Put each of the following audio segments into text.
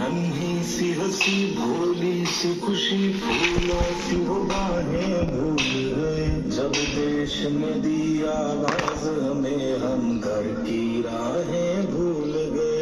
नन्ही सी हंसी भोली सी खुशी फूलों सी हो बाहें भूल गए जब देश में दी आवाज हमें हम घर की राहें भूल गए।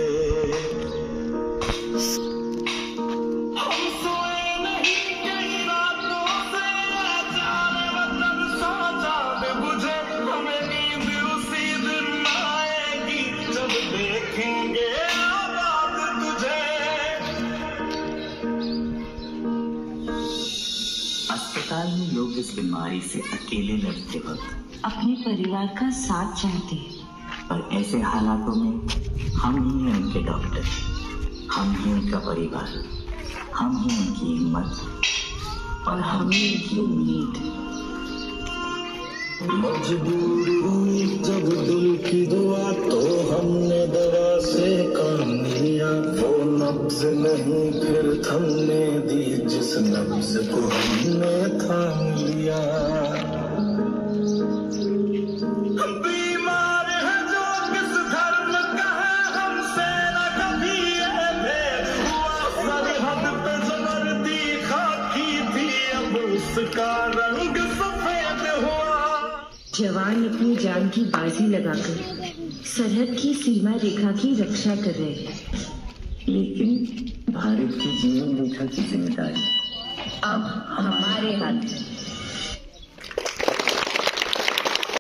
अस्पताल में लोग इस बीमारी से अकेले लड़ते वक्त अपने परिवार का साथ चाहते हैं, पर ऐसे हालातों में हम ही हैं उनके डॉक्टर, हम ही उनका परिवार, हम ही उनकी हिम्मत और हम ही उनकी उम्मीद। मजबूर हुई जब दिल की दुआ तो हमने दवा से काम लिया, वो नब्ज नहीं फिर थमने दी जिस नब्ज को हमने थाम लिया। बीमार है जो किस धर्म का है हमसे न कभी ये भेद हुआ, सरहद पे जबर दिखा की थी अब उसका रंग सफेद हुआ। जवान अपनी जान की बाजी लगाकर सरहद की सीमा रेखा की रक्षा कर रहे हैं, लेकिन भारत की जीवन रेखा की जिम्मेदारी अब हमारे हाथ में।